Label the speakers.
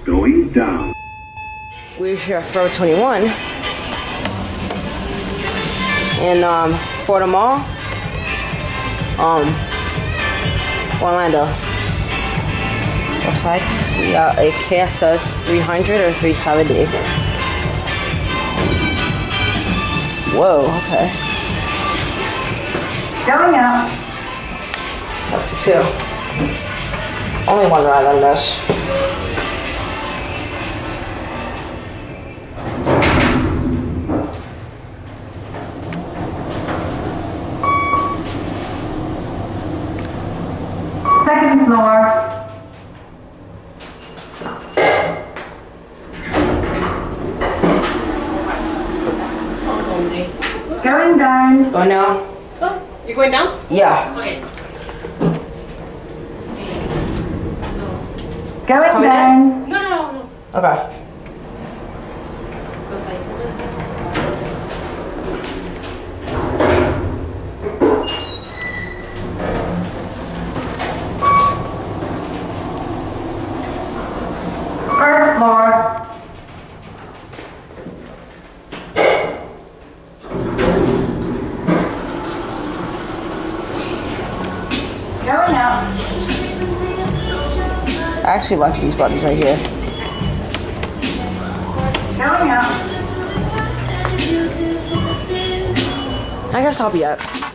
Speaker 1: Going down.
Speaker 2: We're here at Forever 21 in Florida Mall, Orlando. Left side, we got a KSS 300 or 370. Whoa, okay.
Speaker 3: Going out.
Speaker 2: 72. Only one ride on this.
Speaker 3: Second floor. Going down.
Speaker 2: Going down?
Speaker 4: Oh, you're going down?
Speaker 2: Yeah.
Speaker 4: Okay.
Speaker 3: Going
Speaker 2: Coming
Speaker 3: down.
Speaker 4: No.
Speaker 2: Okay.
Speaker 3: First floor. Going out.
Speaker 2: I actually like these buttons right here.
Speaker 3: Going out.
Speaker 2: I guess I'll be out.